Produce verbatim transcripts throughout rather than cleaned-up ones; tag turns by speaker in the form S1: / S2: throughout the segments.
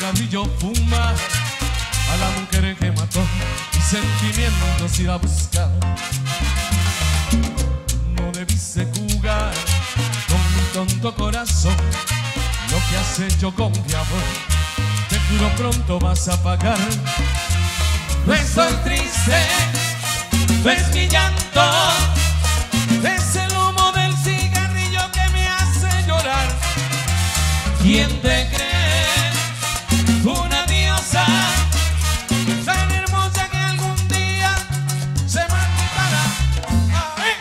S1: cigarrillo fumar, a la mujer que mató y sentimientos ir a buscar. No debiste jugar con mi tonto corazón, lo que has hecho con mi amor, te juro pronto vas a pagar.
S2: No estoy triste, no es mi llanto, es el humo del cigarrillo que me hace llorar. ¿Quién te cree? Una diosa tan hermosa que algún día se marchitará. ¡Ay!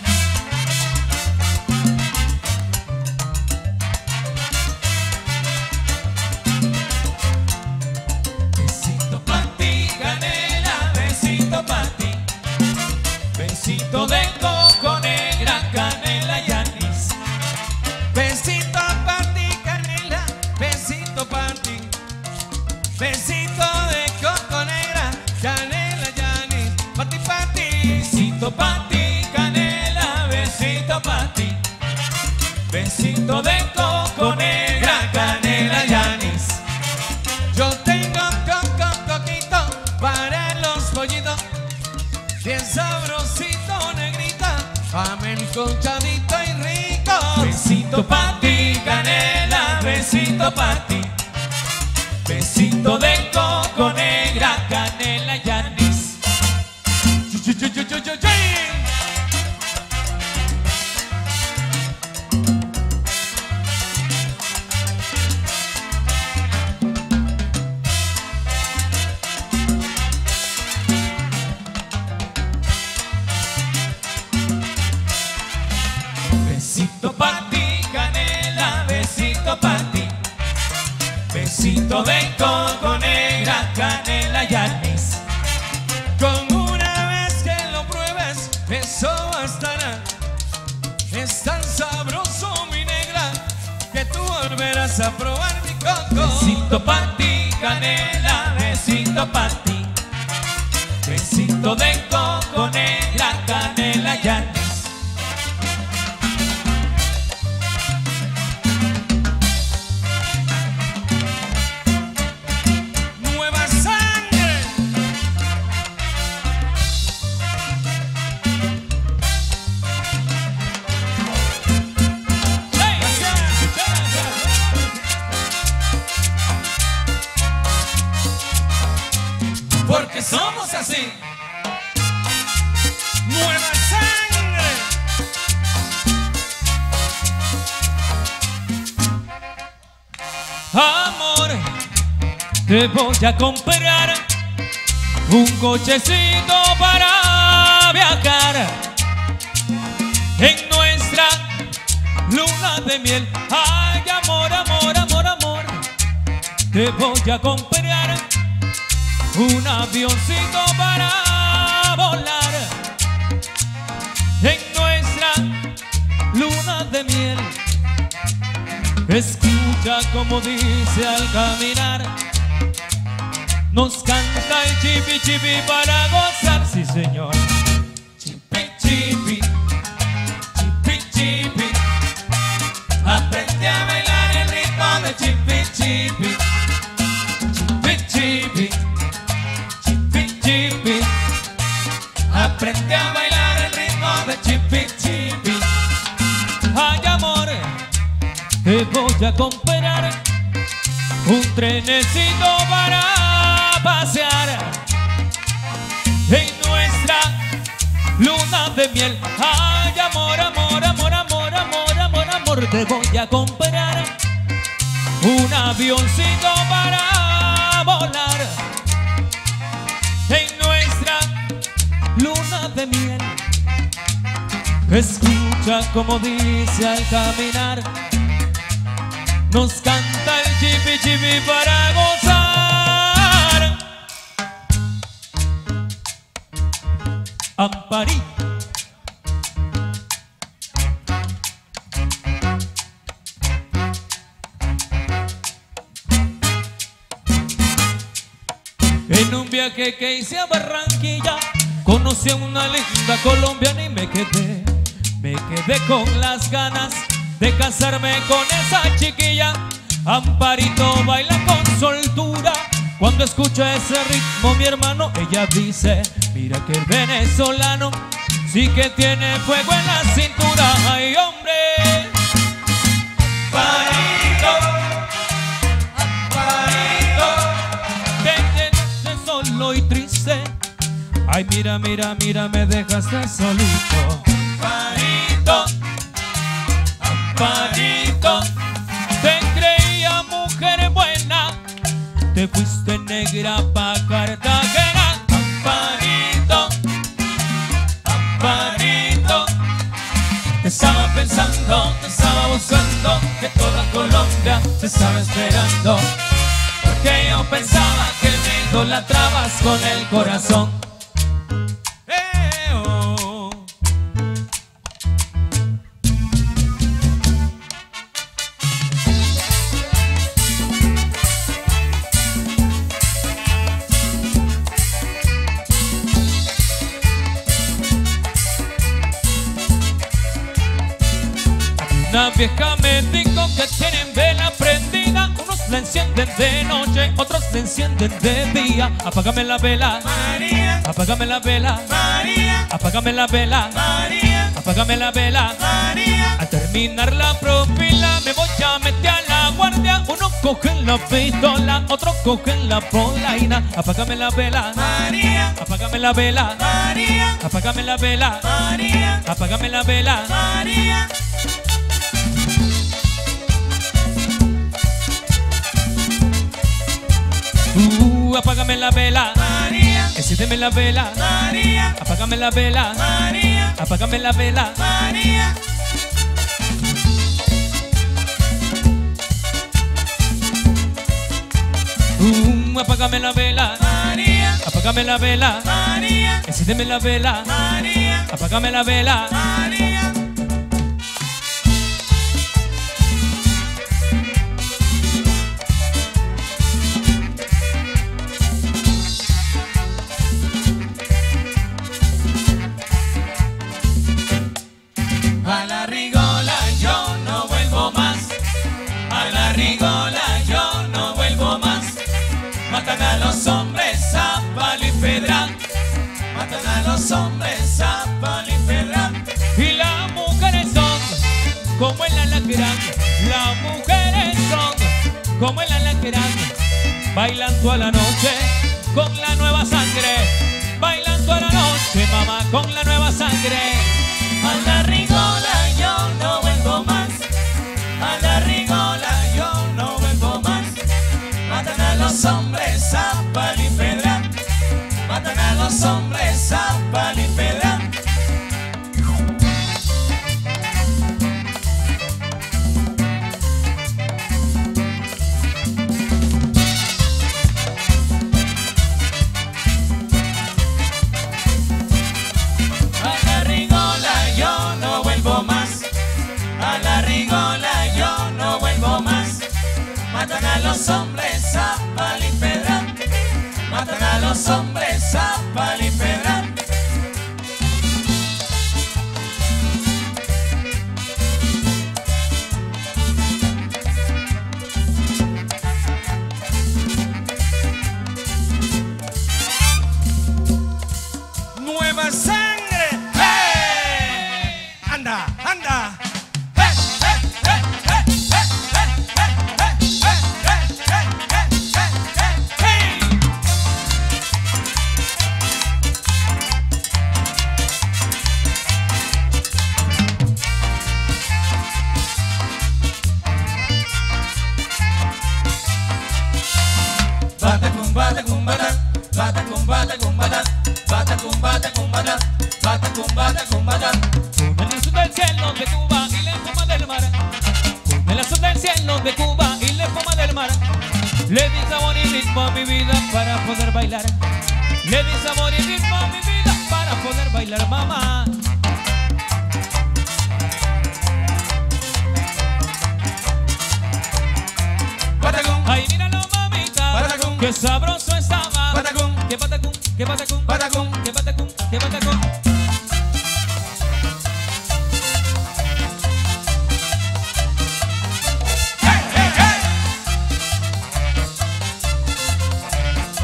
S2: Besito pa' ti, canela, besito pa' ti, besito de coco, negra, canela y anís. Besito pa' ti, canela, besito pa' ti, besito de coco, negra, canela y anís. Pa' ti, pa' ti, besito pa' ti, canela, besito pa' ti, besito de coco, negra, canela y anís. Yo tengo coco, coquito para los pollitos, bien sabrosito, negrita, amén, conchadito y rico. Besito pa' ti, canela, besito pa' ti, besito de coco, negra, canela y anís. Yu, yu, yu, yu, yu, yu. Besito pa' ti, canela, besito pa' ti, besito de coco, negra, canela y anís. Con una vez que lo pruebes, eso bastará. Es tan sabroso, mi negra, que tú volverás a probar mi coco. Besito pa' ti, canela, besito pa' ti, besito de coco, negra, canela y anís. Porque somos así. Nueva sangre. Amor, te voy a comprar un cochecito para viajar en nuestra luna de miel. Ay, amor, amor, amor, amor, te voy a comprar un avioncito para volar en nuestra luna de miel. Escucha como dice al caminar, nos canta el chipi chipi para gozar, sí señor. Chipi chipi, chipi chipi, aprende a bailar el ritmo de chipi chipi. Chipi chipi, aprende a bailar el ritmo de chipi chipi. Ay, amor, te voy a comprar un trenecito para pasear en nuestra luna de miel. Ay, amor, amor, amor, amor, amor, amor, amor, te voy a comprar un avioncito para volar en nuestra luna de miel. Escucha como dice al caminar, nos canta el chipi chipi para gozar. Amparito. En un viaje que hice a Barranquilla, conocí a una linda colombiana y me quedé, me quedé con las ganas de casarme con esa chiquilla. Amparito baila con soltura. Cuando escucho ese ritmo, mi hermano, ella dice, mira que el venezolano sí que tiene fuego en la cintura. ¡Ay, hombre! Amparito, Amparito, que te dejaste solo y triste. Ay, mira, mira, mira, me dejaste solito. Amparito, Amparito, te creía mujer buena, te fuiste negra pa' Cartagena. Amparito, Amparito, te estaba pensando, te estaba buscando, que toda Colombia te estaba esperando, porque yo pensaba que me idolatrabas con el corazón. Eh, oh. Una vieja me dijo que tienen vela prendida, unos la encienden de noche, otros la encienden de día. Apágame la vela, María. Apágame la vela, María. Apágame la vela, María. Apágame la vela, María. Al terminar la propila me voy a meter a la guardia. Uno coge la pistola, otro coge la polaina. Apágame la vela, María. Apágame la vela, María. Apágame la vela, María. Apágame la vela, María. Uh, apágame la vela, María. Enciéndeme la vela, María. Apágame la vela, María. Apágame la vela, María. Uh, apágame la vela, María. Apágame la vela, María. Enciéndeme la vela, María. Apágame la vela, María. A la rigola yo no vuelvo más, a la rigola yo no vuelvo más. Matan a los hombres a palo y pedra, matan a los hombres a palo y pedra. Y las mujeres son como el alacrán, las mujeres son como el alacrán. Bailan toda la noche con la nueva sangre, bailan toda la noche, mamá, con la nueva sangre. A la rigola yo no vuelvo más, a la rigola yo no vuelvo más. Matan a los hombres a palo y pedra, matan a los hombres a palo y pedra. Matan a los hombres a palo y pedra, matan a los hombres a palo y pedra. Nueva sangre, ¡hey! Anda, anda. Bata cumbata cumbata, bata cumbata cumbata, bata cumbata cumbata. Con el azul del cielo de Cuba y la espuma del mar, con el azul del cielo de Cuba y la espuma del mar. Le di sabor y ritmo a mi vida para poder bailar, le di sabor y ritmo a mi vida para poder bailar, mamá. Ay, míralo, mamita, qué sabroso estaba. Patacún, que patacún, que patacún, patacún, que patacún, que patacún. Hey, hey, hey.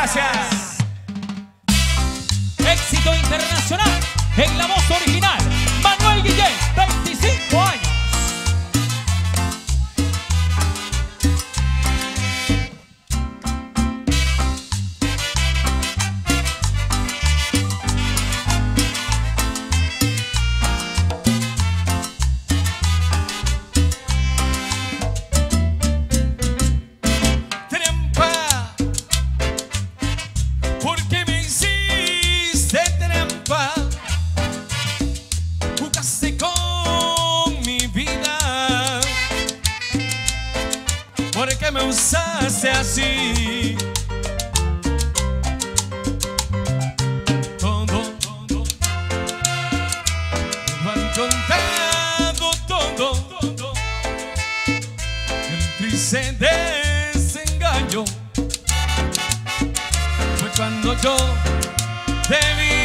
S2: gracias. Éxito internacional en la voz original, Manuel Guillén, veinticinco años.
S1: Porque me usaste así. Todo, todo, me han contado todo, todo. El triste desengaño fue cuando yo te vi.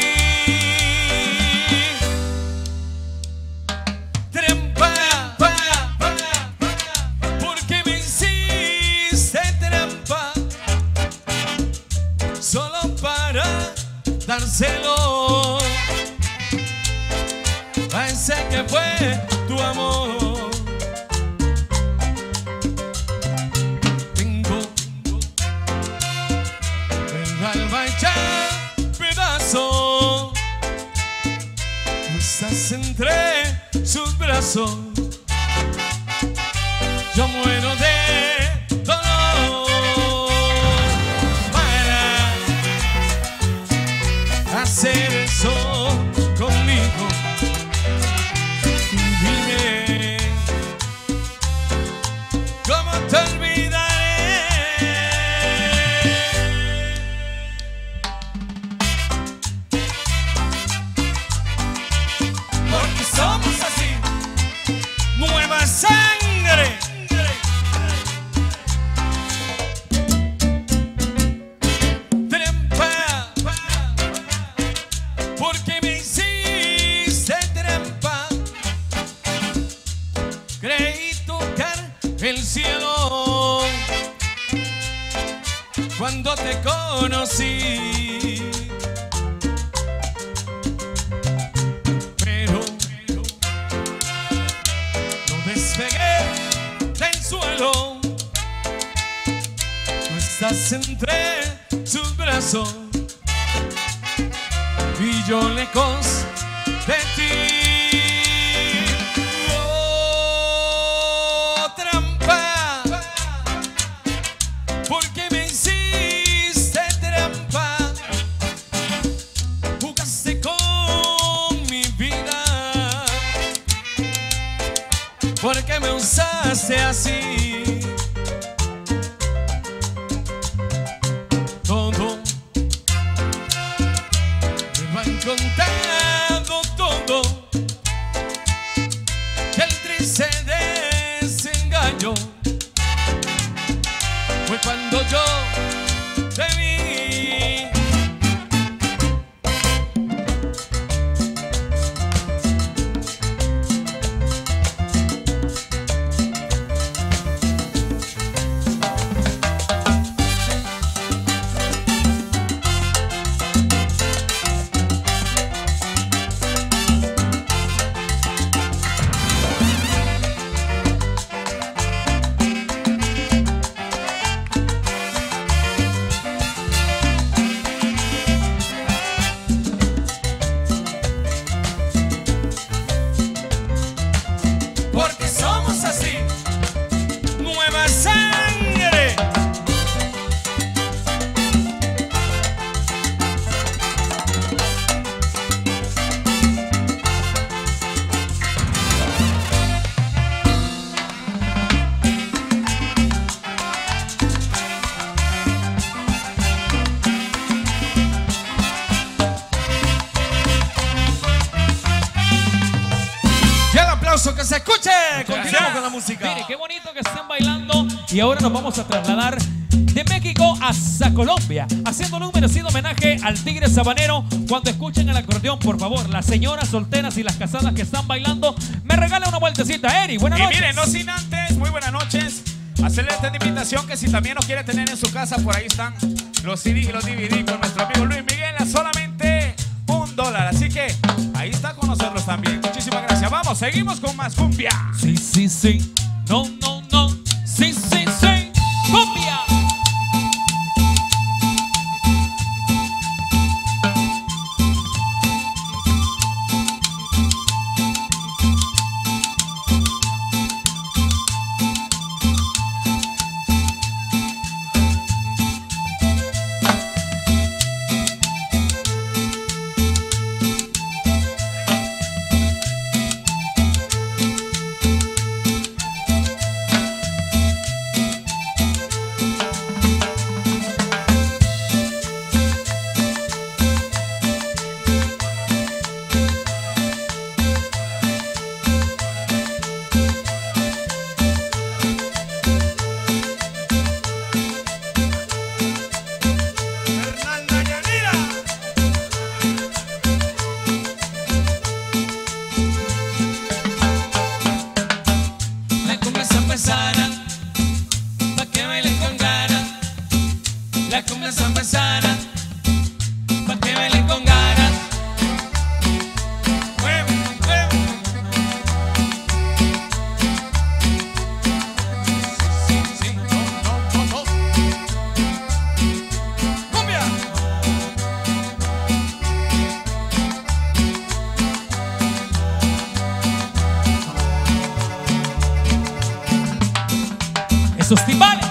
S1: Solo para dárselo a ese que fue tu amor. Tengo el alma hecha pedazo. Tú estás entre sus brazos. Yo muero de dolor. Hacer eso conmigo. Dime cómo te olvidaré. Porque somos así, nueva sangre. Porque me hiciste trampa, creí tocar el cielo cuando te conocí, pero no despegué del suelo. Tú estás entre sus brazos y yo lejos de ti. Oh, trampa, porque me hiciste trampa. Jugaste con mi vida, porque me usaste así. Todo contado todo, que el triste desengaño fue cuando yo te vi. Porque somos así, nueva sangre. Que se escuche. Continuamos con la música.
S2: Mire, qué bonito que estén bailando. Y ahora nos vamos a trasladar de México hasta Colombia, haciéndole un merecido homenaje al Tigre Sabanero. Cuando escuchen el acordeón, por favor, las señoras solteras y las casadas que están bailando, me regala una vueltecita. Eri, buenas noches.
S3: Y miren, no sin antes, muy buenas noches, hacerle esta invitación que si también nos quiere tener en su casa, por ahí están
S2: los C D y los D V D con nuestro amigo Luis Miguel a solamente un dólar. Así que ahí está con nosotros también. Muchísimas gracias. Vamos, seguimos con más cumbia.
S1: Sí, sí, sí. No, no, no. Sí, sí, sí. Cumbia. Esos timbales.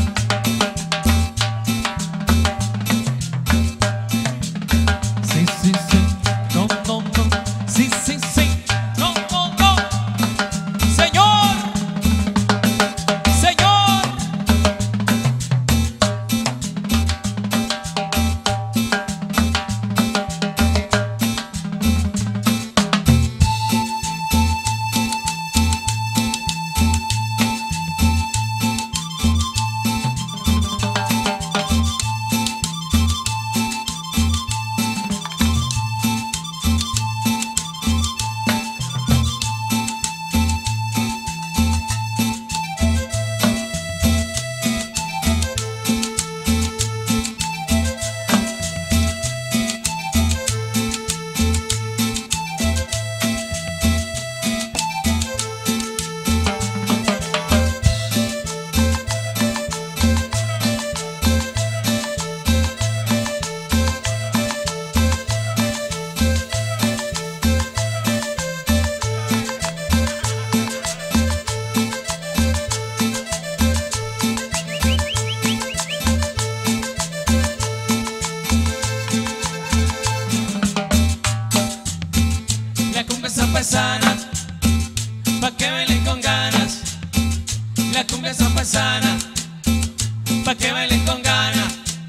S1: Sí, sí, sí. No, no, no. Sí, sí, sí. No, no, no. Señor. Señor. Sana, pa' que bailen con ganas. La cumbia zampasana, pa' que bailen con ganas.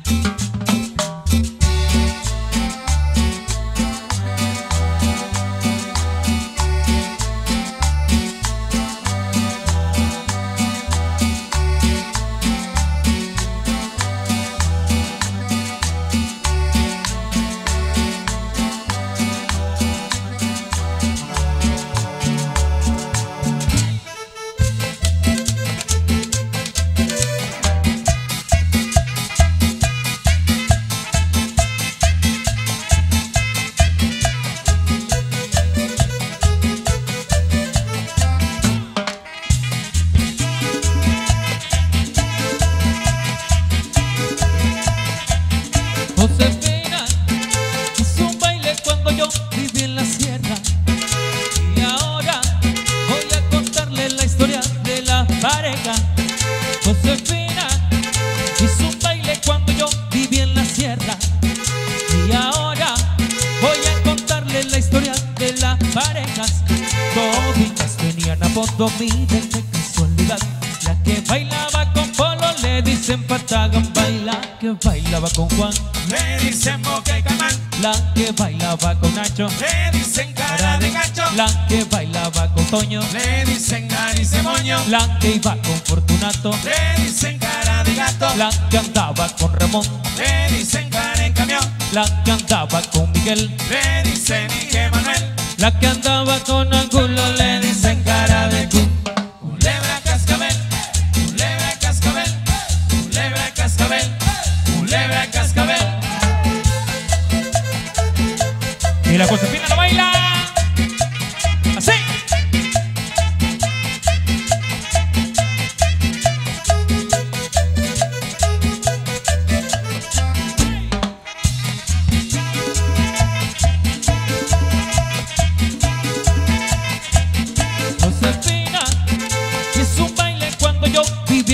S1: Josefina hizo un baile cuando yo viví en la sierra, y ahora voy a contarle la historia de la pareja. Josefina hizo un baile cuando yo viví en la sierra, y ahora voy a contarle la historia de las parejas. Toditas tenían apodo, miren qué casualidad. La que bailaba con Polo le dicen Patagan, baila que bailaba con Juan
S2: le dicen Boca y Camán.
S1: La que bailaba con Nacho
S2: le dicen Cara de Gacho.
S1: La que bailaba con Toño
S2: le dicen Nariz de Moño.
S1: La que iba con Fortunato
S2: le dicen Cara de Gato.
S1: La que andaba con Ramón
S2: le dicen Cara en Camión.
S1: La que andaba con Miguel
S2: le dicen Miguel Manuel.
S1: La que andaba con Angulo le dicen Cara de Cu.
S2: Culebra Cascabel, culebra Cascabel, culebra Cascabel, culebra Cascabel.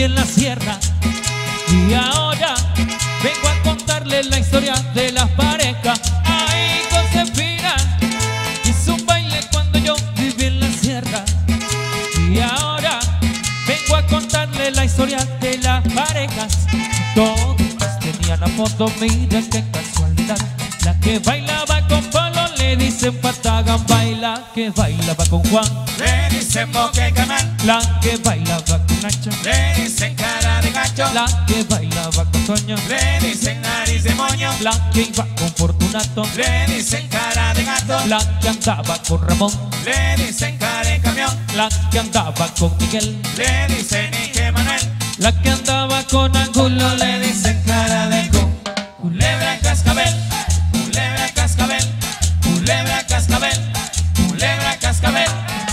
S1: viví en la sierra y ahora vengo a contarles la historia de las parejas. Ay, Josefina hizo un baile cuando yo viví en la sierra y ahora vengo a contarles la historia de las parejas. Todos tenían la foto, mira qué casualidad. La que bailaba con Polo le dicen Patagan, baila que bailaba con Juan
S2: le dicen Boquecamal.
S1: La que bailaba con Nacho
S2: le dicen cara de gacho.
S1: La que bailaba con Toño
S2: le dicen nariz de moño.
S1: La que iba con Fortunato
S2: le dicen cara de gato.
S1: La que andaba con Ramón
S2: le dicen cara de camión.
S1: La que andaba con Miguel
S2: le dicen Ige Manuel.
S1: La que andaba con Angulo le dicen cara de co.
S2: Culebra cascabel, culebra cascabel, culebra cascabel, culebra cascabel.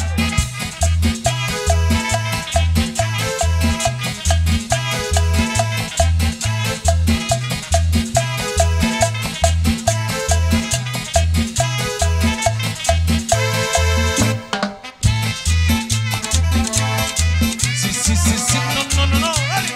S2: Sí, sí, sí, sí, no, no, no, no, dale.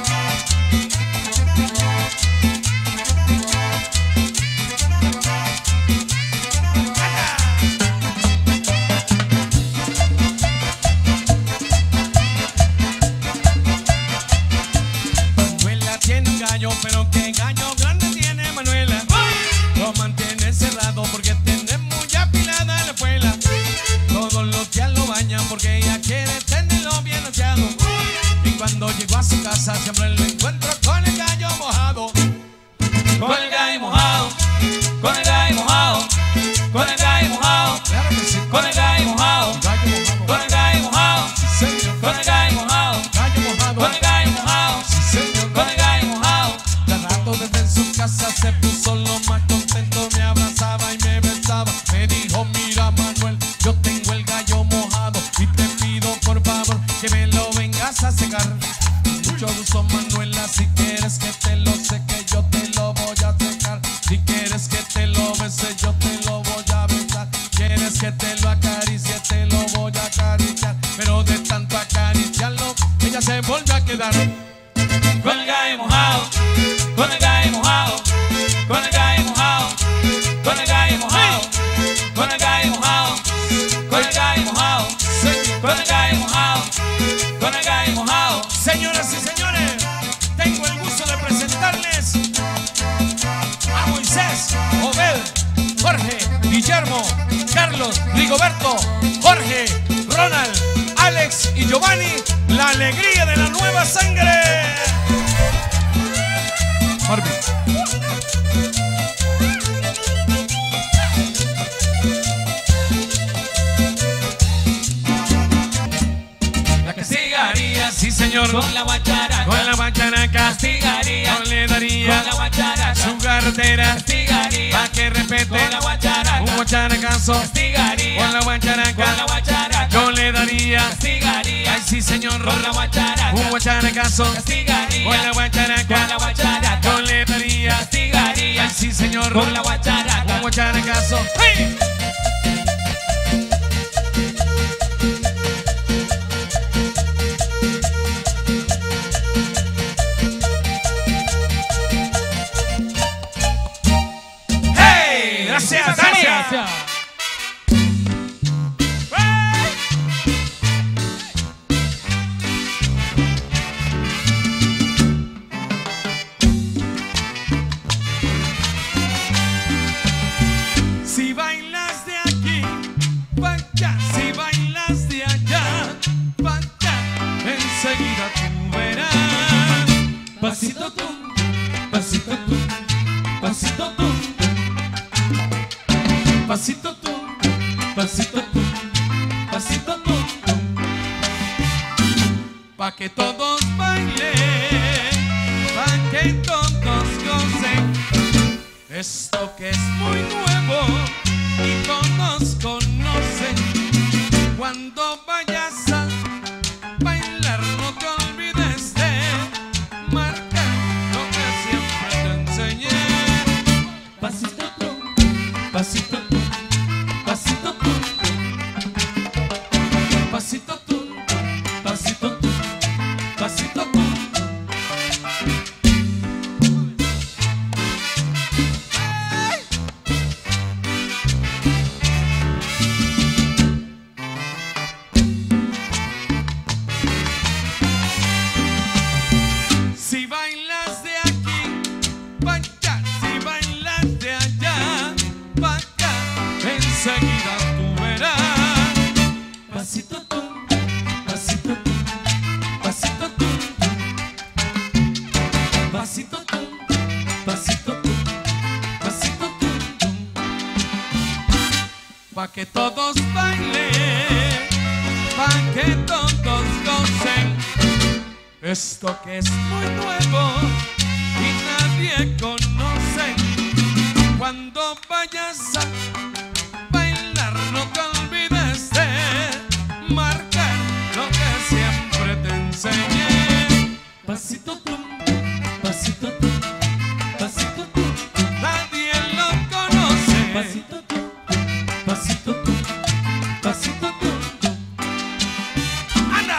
S2: Manuela tiene un gallo, pero qué gallo grande tiene Manuela. Lo mantiene encerrado porque tiene muy afilada la espuela. Todos los días lo bañan porque ella quiere tenerlo bien aseado. Y cuando llegó a su casa siempre lo encuentro con el gallo mojado.
S1: Con el gallo mojado, con el gallo mojado, con el gallo mojado,
S2: Claro que sí.
S1: con el gallo mojado,
S2: Gallo mojado.
S1: con el gallo mojado,
S2: Sí, señor.
S1: con el gallo mojado,
S2: Gallo mojado.
S1: con el gallo mojado,
S2: Sí, señor.
S1: con el gallo mojado.
S2: De rato desde en su casa se puso lo más contento. Me abrazaba y me besaba. Me dijo, mira Manuel, yo tengo el gallo mojado y te pido por favor que me lo vengas a secar. Mucho gusto Manuela, si quieres que te lo seque yo te lo voy a secar. Si quieres que te lo bese yo te lo voy a besar. Quieres que te lo acaricie te lo voy a acariciar. Pero de tanto acariciarlo ella se vuelve a quedar.
S1: Con el gallo mojado, con el gallo mojado, con el gallo mojado, con el gallo mojado, con el gallo mojado, con el gallo mojado, con el gallo mojado, con el gallo mojado.
S2: Señoras y señores, tengo el gusto de presentarles a Moisés, Obed, Jorge, Guillermo, Carlos, Rigoberto, Jorge, Ronald, Alex y Giovanni, la alegría de la nueva sangre. Marvin.
S1: La castigaría,
S2: Sí, señor.
S1: con la guacharaca,
S2: Con la guacharaca,
S1: castigaría,
S2: no le daría
S1: con la guacharaca,
S2: su cartera
S1: castigaría,
S2: para que respete
S1: con la guacharaca,
S2: un guacharacazo.
S1: castigaría,
S2: Con la guacharaca,
S1: con la guacharaca,
S2: yo le daría.
S1: castigaría,
S2: Ay, sí, señor.
S1: con la guacharaca,
S2: Un guacharacazo.
S1: castigaría,
S2: Con la guacharaca,
S1: con la guacharaca,
S2: yo le daría.
S1: castigaría,
S2: Ay, sí, señor.
S1: con la guacharaca.
S2: Un guacharacazo. ¡Hey! ¡Hey! Gracias, Tania.
S1: Gracias.
S2: Si bailas de aquí, pa' allá. Si bailas de allá, pa' allá. Enseguida tú verás.
S1: Pasito tú, pasito tú, pasito tú, pasito tú, pasito tú, pasito tú,
S2: Pa' que todos bailen, pa' que todos gocen. Esto que es muy nuevo y todos conocen. Cuando vayas a bailar no te olvides de marcar lo que siempre te enseñé.
S1: pasito tú, pasito tú, pasito tú,
S2: Pasito tú,
S1: pasito tú, pasito tú.
S2: que todos bailen, pa' que todos gocen. Esto que es muy nuevo y nadie conoce. Cuando vayas a bailar no te olvides de marcar lo que siempre te enseñé.
S1: Pasito tú, pasito tú, pasito tú,
S2: Nadie lo conoce.
S1: pasito tú, pasito tú, pasito tú.
S2: ¡Anda!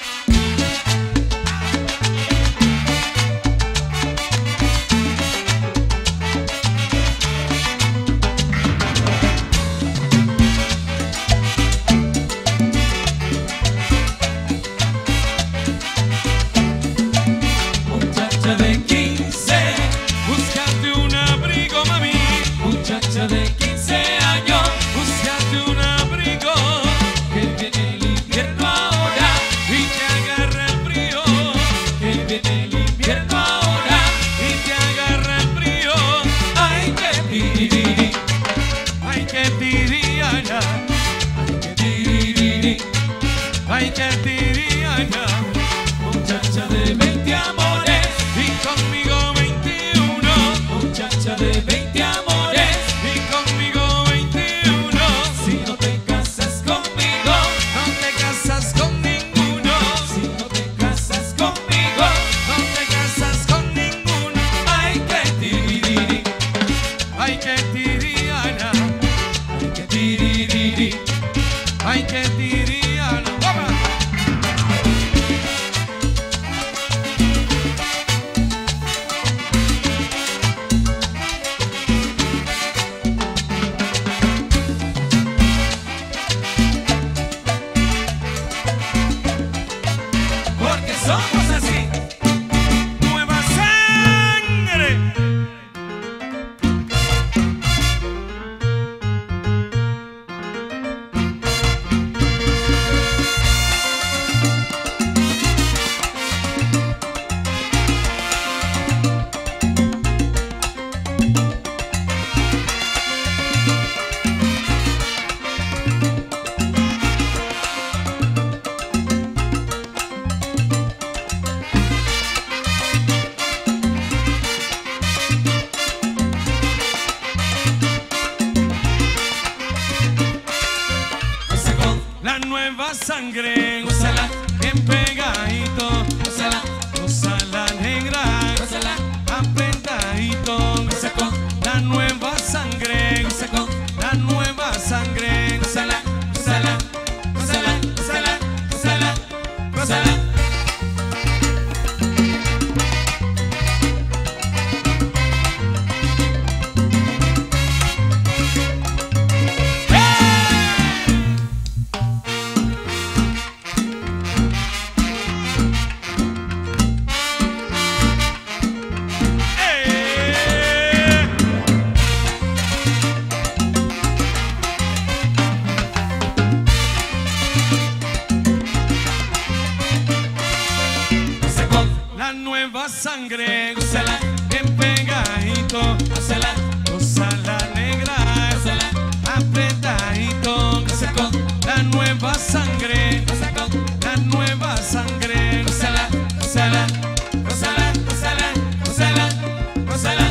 S1: Muchacha de quince,
S2: Búscate un abrigo, mami.
S1: muchacha de quince años,
S2: Búscate un abrigo
S1: que viene el invierno ahora,
S2: y te agarra el frío.
S1: que viene el invierno ahora.
S2: Y te agarra el frío.
S1: Ay, que tiririri,
S2: Ay, que tiriana.
S1: que tiririri.
S2: Ay, que tiriana.
S1: Muchacha de veinte amores,
S2: Y conmigo veintiuno.
S1: muchacha de veinte amores.
S2: Y conmigo veintiuno.
S1: Si no te casas conmigo,
S2: No te casas con ninguno.
S1: si no te casas conmigo,
S2: No te casas con ninguno.
S1: ay, que tiririri,
S2: Ay, que tiriana.
S1: ay, que tiririri.
S2: Ay, que tiriana. ¡Vamos!
S1: Porque somos así.
S2: Nueva sangre. La nueva sangre.
S1: Gózala,
S2: Bien pegadito.
S1: gózala,
S2: Gózala negra.
S1: gózala,
S2: Apretadito.
S1: gózala con,
S2: La nueva sangre.
S1: gózala con,
S2: La nueva sangre.
S1: gózala, gózala, gózala, gózala, gózala, gózala.
S2: ¡Eh!
S1: Gózala con,
S2: La nueva sangre.
S1: gózala,
S2: Bien pegadito.
S1: gózala,
S2: Gózala negra.
S1: gózala,
S2: Apretadito.
S1: gózala con,
S2: La nueva sangre.
S1: gózala con,
S2: La nueva sangre.
S1: gózala, gózala, gózala, gózala, gózala, gózala.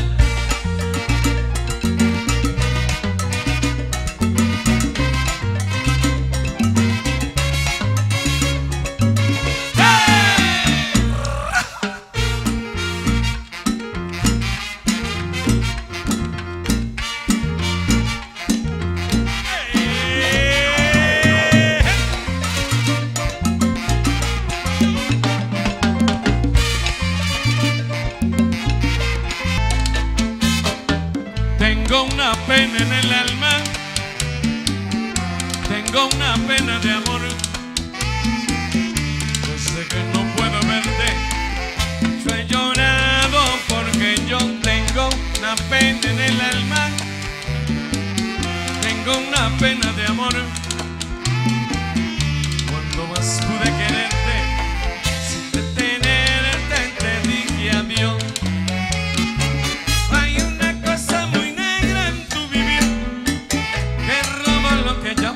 S2: Tengo una pena en el alma, tengo una pena de amor. Yo sé que no puedo verte, yo he llorado porque yo tengo una pena en el alma, tengo una pena de amor. Cuando más pude quererte, sin detenerte te dije adiós. Hay una cosa muy negra en tu vivir que roba lo que yo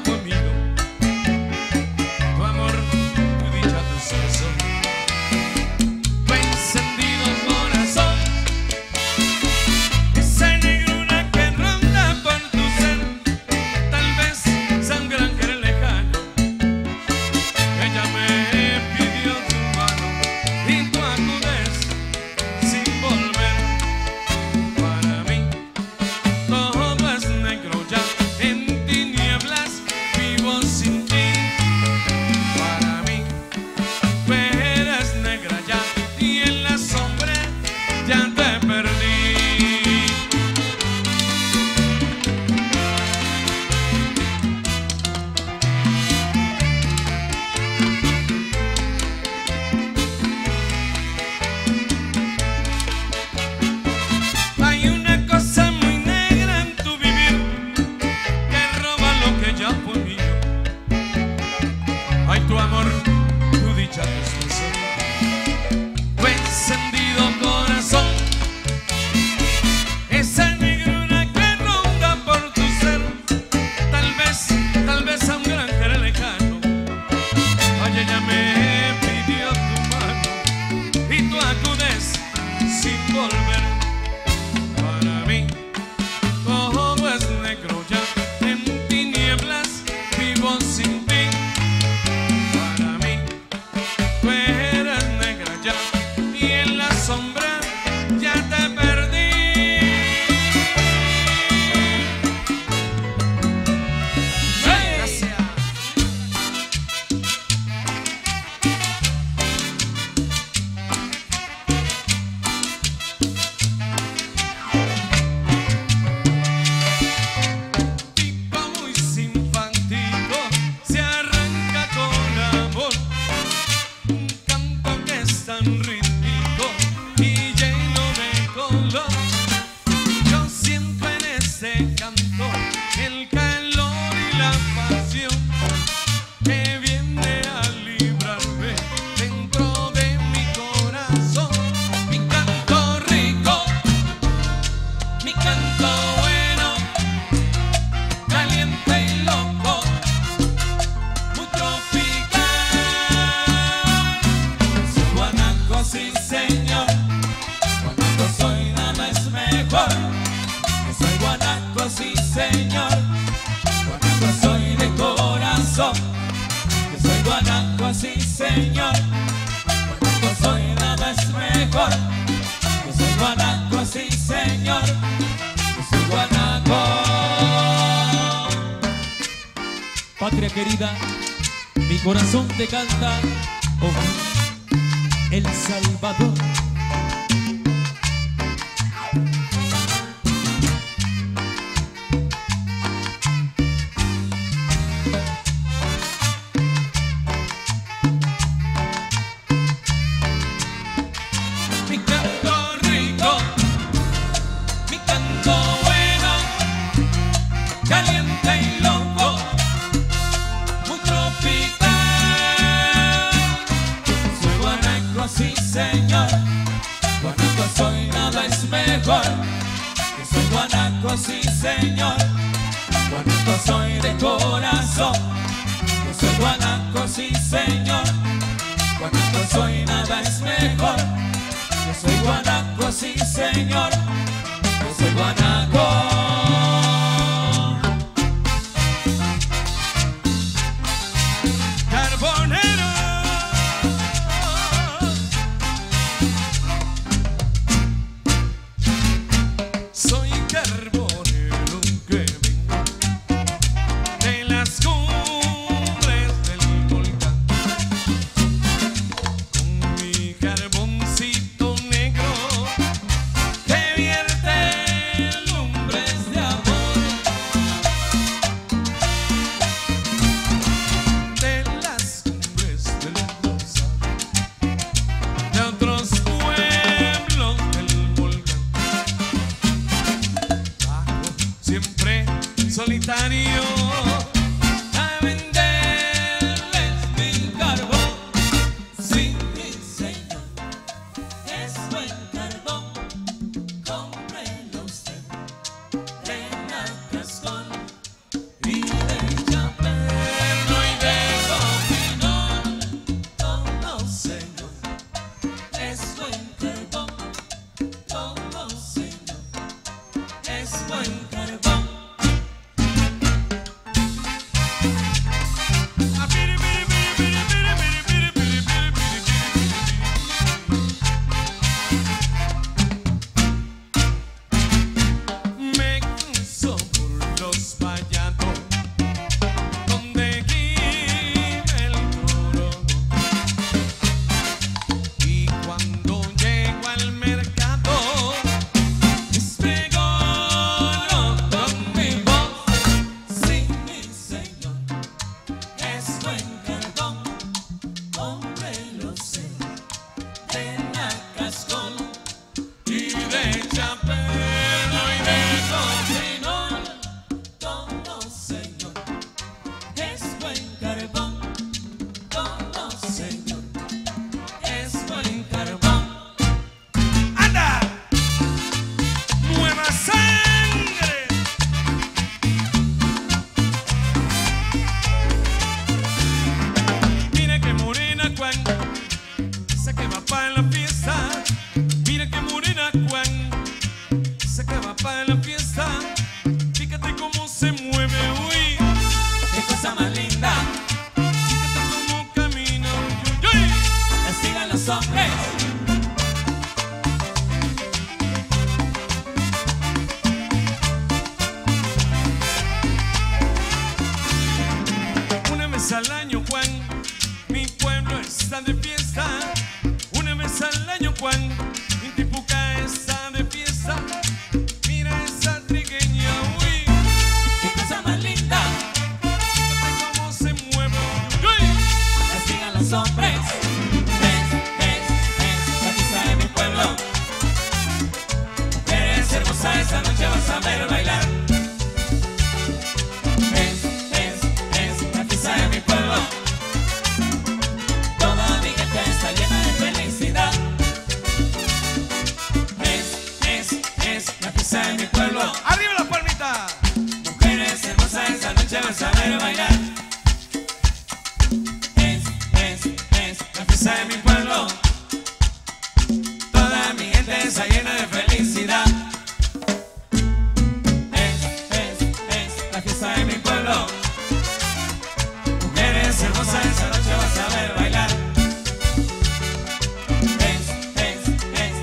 S2: mejor. Yo soy guanaco, sí señor. Yo soy guanaco.
S1: Patria querida, mi corazón te canta, oh, El Salvador.
S2: Mi canto rico, mi canto bueno, caliente y loco, muy tropical. Soy guanaco, sí señor. Guanaco soy, nada es mejor. Yo soy guanaco, sí señor. Guanaco soy de corazón. Yo soy guanaco, sí señor. Guanaco soy, nada es mejor. Yo soy guanaco, sí señor. Yo soy guanaco. Carbonero. Soy carbonero que vengo de las cumbres del volcán. Con mi carboncito negro que vierte lumbres de amor. De las cumbres del volcán, de otros pueblos del volcán. Bajo siempre solitario a venderles mi carbón. Sí, mi señor, es buen carbón. Cómprelo usted de Nacascón y de Chaperro y de Copinón. Todo, señor, es buen carbón. Todo, señor, es buen carbón. Ah, piri, piri, piri, piri, piri, piri, piri, piri, piri. Me cruzo por los vallados donde vive el toro, y cuando llego al mercado les pregono con mi voz. Sí, mi señor, es buen carbón. Cómprelo usted de Nacascón y de Chaperro y de Copinón. Todo, señor, es buen carbón. Todo, señor, es buen carbón. ¡Anda! ¡Nueva sangre! Mira que morena cuando sé que va para la fiesta. Mira que morena cuando sé que va para la fiesta. Fíjate cómo se mueve, uy, qué cosa más linda. Fíjate cómo camina, uy, uy, uy. La sigan los hombres. Una vez al año, Juan, mi pueblo está de fiesta. Una vez al año, Juan, mi tipuca está de fiesta. Mira esa trigueña, uy, qué cosa más linda. Fíjate cómo se mueve, uy, uy. La sigan los hombres. Es, es, es la fiesta de mi pueblo. Eres hermosa, esta noche vas a ver bailar. Es, es, es la fiesta de mi pueblo. Toda mi gente está llena de felicidad. Es, es, es la fiesta de mi pueblo. ¡Arriba las palmitas! Mujeres hermosas, esta noche vas a ver bailar. Es, es, es la fiesta de mi pueblo. Toda mi gente está llena de felicidad. Es, es, es la fiesta de mi pueblo. Mujeres hermosas, esta noche vas a ver bailar. Es, es, es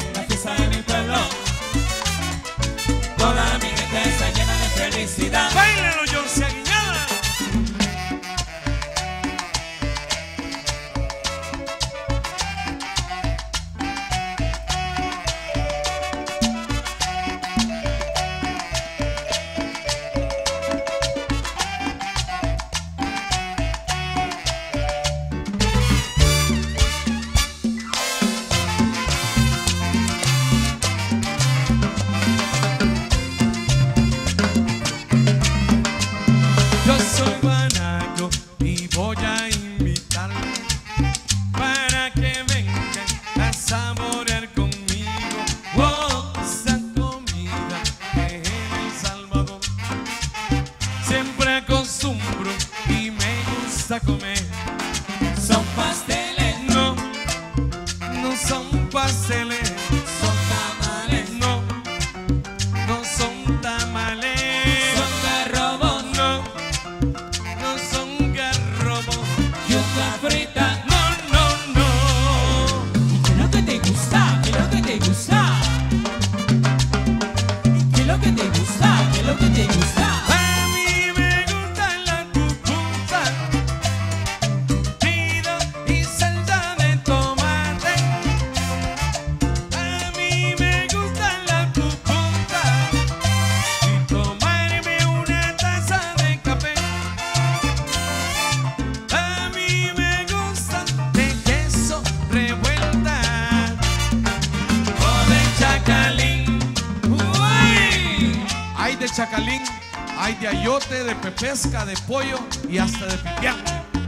S3: de chacalín, hay de ayote, de pepesca, de pollo y hasta de pipián.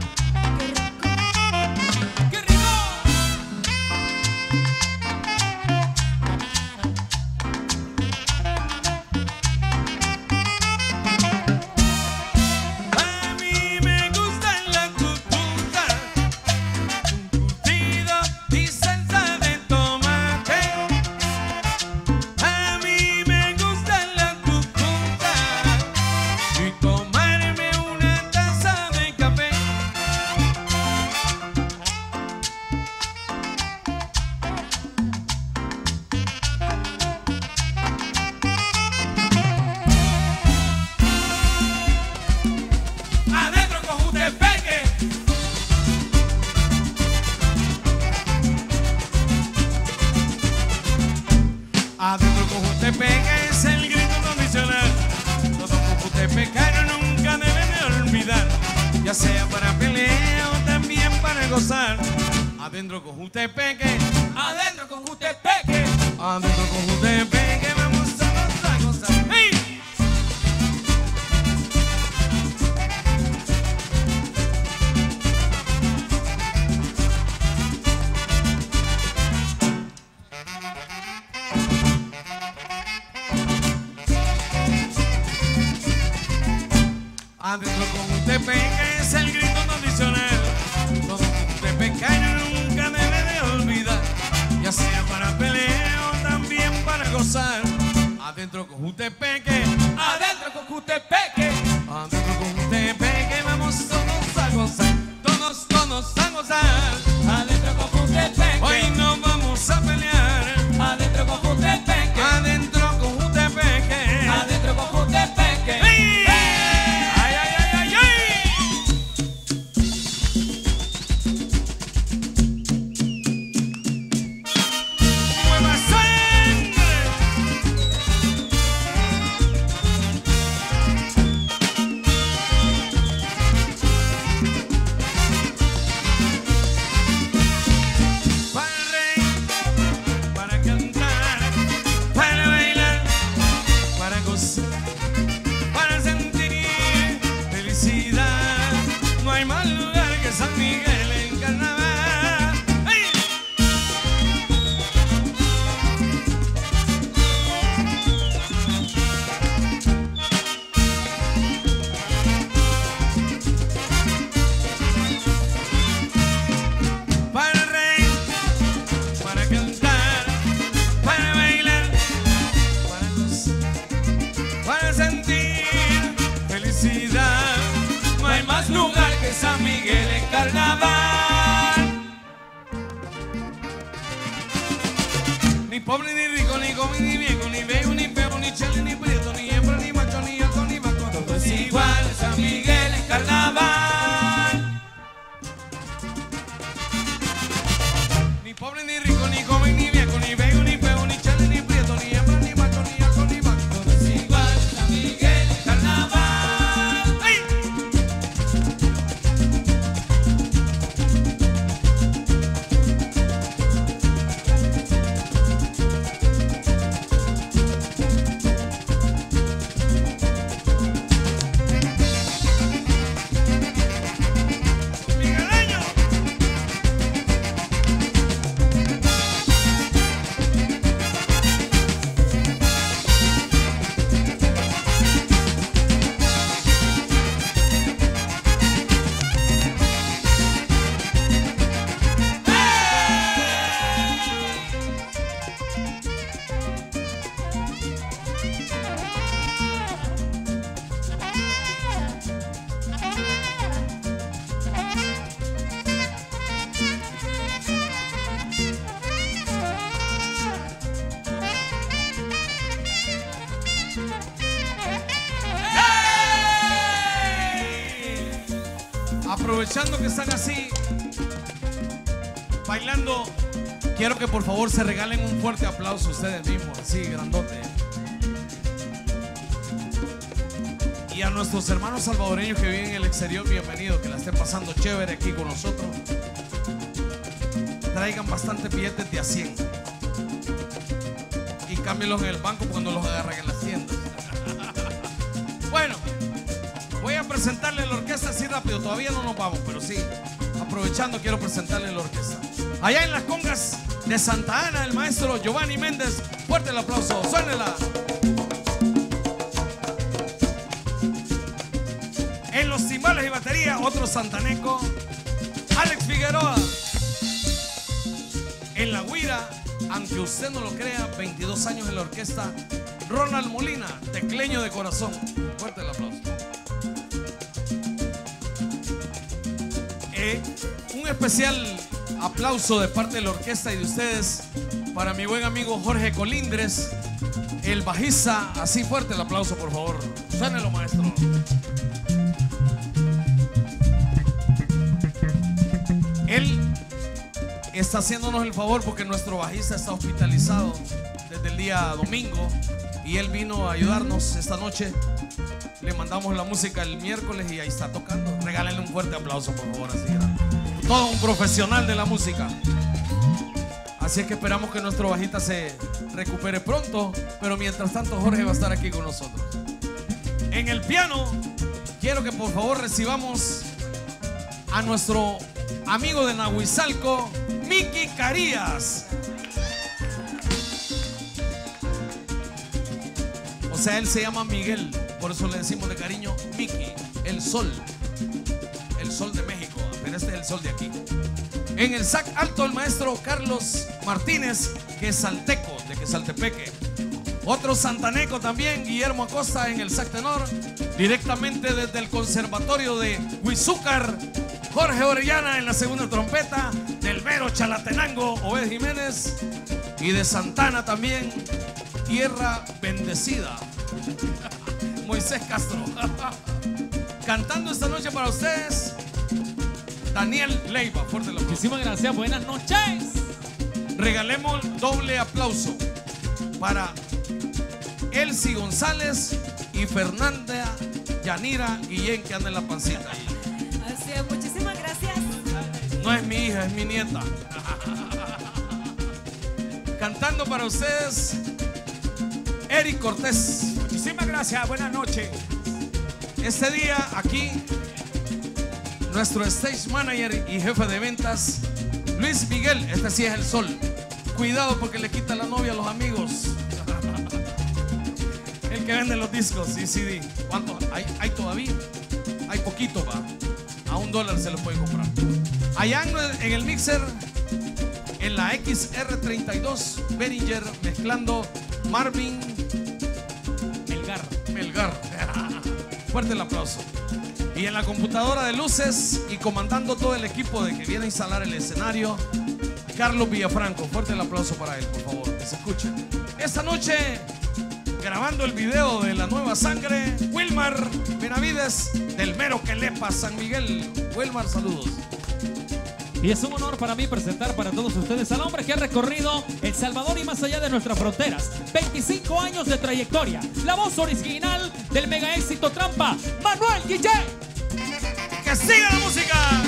S1: ¡Qué rico!
S2: A mí me gustan las pupusas con curtido y salsa de tomate. A mí me gustan las pupusas y tomarme una taza de café. Adentro con Jutepeque. Adentro con Jutepeque es el grito condicional. Todo jutepecanos nunca deben de olvidar, ya sea para pelea o también para gozar. Adentro con Jutepeque, adentro con Jutepeque, adentro con Jutepeque, vamos todos a gozar. ¡Hey! Adentro con Jutepeque es el grito tradicional. Todo jutepecanos nunca debe de olvidar, ya sea para pelea o también para gozar. Adentro con Jutepeque, adentro con Jutepeque, adentro con Jutepeque, vamos todos a gozar. Todos, todos a gozar.
S1: Adentro con Jutepeque.
S2: Hoy no vamos a pelear.
S1: Adentro con Jutepeque.
S2: Adentro con Jutepeque.
S1: Adentro con Jutepeque.
S2: ¡Ey! ¡Ay, ay, ay, ay, ay! ¡Nueva sangre! Para reír, para cantar, para bailar, para gozar, para sentir felicidad. No hay más lugar que San Miguel en carnaval. ¡Hey! Para reír, para cantar, para bailar, para gozar, para sentir felicidad. No hay más lugar que San Miguel en carnaval. Ni pobre ni rico, ni joven ni viejo, ni viejo ni feo, ni chale ni prieto, ni hembra ni macho, ni alto ni bajo. Todo es igual en San Miguel en carnaval. Ni pobre ni rico, ni joven ni viejo, ni viejo ni feo, ni chale ni prieto, ni hembra ni macho, ni alto ni bajo. Todo es igual en San Miguel en carnaval. ¡Ay! Migueleño. Aprovechando que están así bailando, quiero que por favor se regalen un fuerte aplauso ustedes mismos, así grandote. Y a nuestros hermanos salvadoreños que viven en el exterior, bienvenidos, que la estén pasando chévere aquí con nosotros. Traigan bastantes billetes de a cien y cámbielos en el banco cuando los agarran en las tiendas.
S3: presentarle la orquesta así rápido. Todavía no nos vamos, pero sí, aprovechando quiero presentarle la orquesta. Allá en las congas de Santa Ana, el maestro Giovanni Méndez. Fuerte el aplauso, suénela. En los timbales y batería, otro santaneco, Alex Figueroa. En la güira, aunque usted no lo crea, veintidós años en la orquesta, Ronald Molina, tecleño de corazón. Fuerte el aplauso. Eh, un especial aplauso de parte de la orquesta y de ustedes para mi buen amigo Jorge Colindres, el bajista. Así, fuerte el aplauso, por favor. Suénelo, maestro. Él está haciéndonos el favor porque nuestro bajista está hospitalizado desde el día domingo y él vino a ayudarnos esta noche. Le mandamos la música el miércoles y ahí está tocando. Regálenle un fuerte aplauso, por favor. Así, ¿no? Todo un profesional de la música. Así es que esperamos que nuestro bajista se recupere pronto, pero mientras tanto Jorge va a estar aquí con nosotros. En el piano quiero que por favor recibamos a nuestro amigo de Nahuizalco, Miki Carías. O sea, él se llama Miguel, por eso le decimos de cariño Miki, el sol. El sol de México, pero este es el sol de aquí. En el sac alto, el maestro Carlos Martínez, que es salteco, de Quesaltepeque. Otro santaneco también, Guillermo Acosta, en el sac tenor. Directamente desde el conservatorio de Huizúcar, Jorge Orellana en la segunda trompeta. Del Vero Chalatenango, Obed Jiménez. Y de Santana también, tierra bendecida, Moisés Castro. Cantando esta noche para ustedes, Daniel Leiva. Fuerte el aplauso.
S1: Muchísimas gracias, buenas noches.
S3: Regalemos doble aplauso para Elsie González y Fernanda Yanira Guillén, que anda en la pancita ahí.
S4: Así es, muchísimas gracias.
S3: No es mi hija, es mi nieta. Cantando para ustedes, Eric Cortés.
S2: Muchísimas gracias, buenas noches.
S3: Este día aquí, nuestro stage manager y jefe de ventas, Luis Miguel. Este sí es el sol. Cuidado porque le quita la novia a los amigos. El que vende los discos y C D. ¿Cuántos hay, hay todavía? Hay poquito, va. A un dólar se los puede comprar. Allá en, en el mixer, en la X R treinta y dos Behringer, mezclando Marvin
S1: Melgar.
S3: Melgar. Fuerte el aplauso. Y en la computadora de luces y comandando todo el equipo de que viene a instalar el escenario, Carlos Villafranco. Fuerte el aplauso para él, por favor, que se escuche. Esta noche, grabando el video de La Nueva Sangre, Wilmar Benavides, del Mero Quelepa, San Miguel. Wilmar, saludos.
S1: Y es un honor para mí presentar para todos ustedes al hombre que ha recorrido El Salvador y más allá de nuestras fronteras. veinticinco años de trayectoria. La voz original del mega éxito Trampa, Manuel Guillén.
S3: ¡Que siga la música!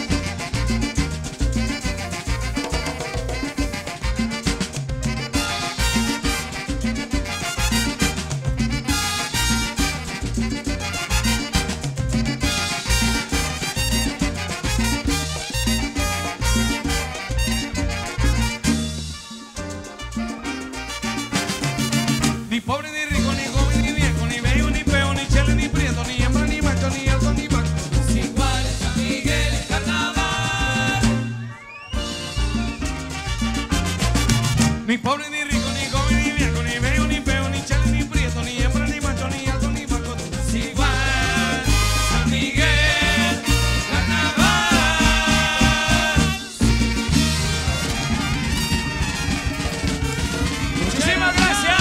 S3: Ni pobre, ni rico, ni joven, ni viejo, ni bello, ni feo, ni chele, ni prieto, ni hembra, ni macho, ni alto, ni bajo.
S2: Igual es San Miguel en carnaval.
S3: Ni pobre, ni rico, ni joven, ni viejo, ni bello, ni feo, ni chele, ni prieto, ni hembra, ni macho, ni alto, ni bajo.
S2: Igual San Miguel en carnaval.
S3: Muchísimas gracias.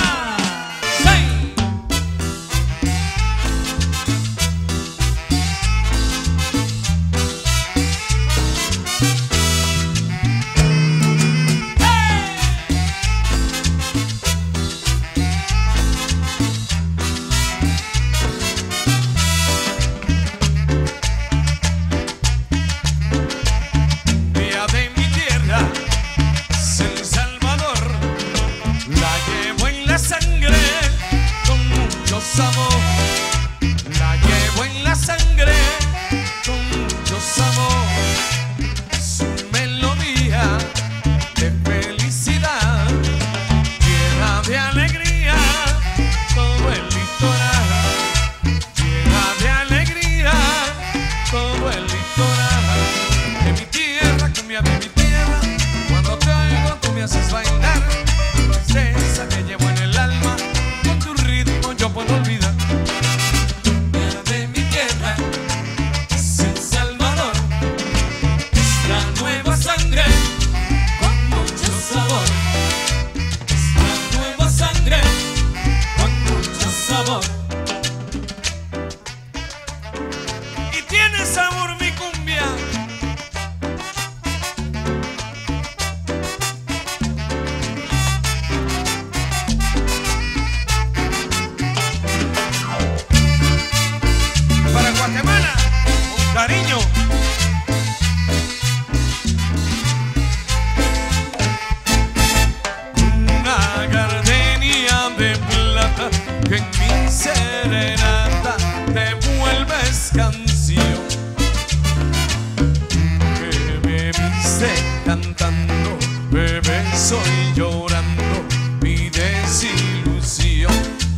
S3: estoy llorando mi desilusión.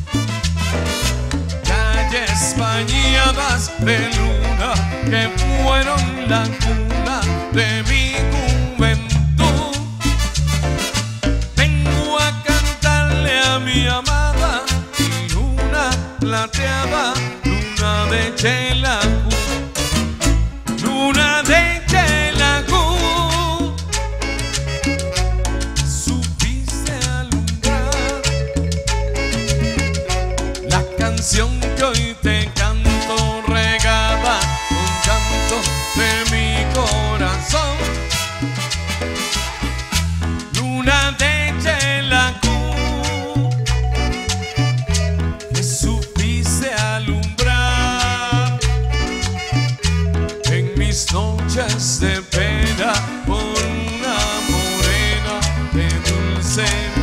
S3: Calles bañadas de luna que fueron la cuna de mi juventud. Vengo a cantarle a mi amada mi luna plateada, luna de Chelacú, luna de Chelacú. Supiste alumbrar la canción que hoy te canto, regada con canto de mi corazón. Luna de Chelacú, que supiste alumbrar en mis noches de pena por una morena de dulce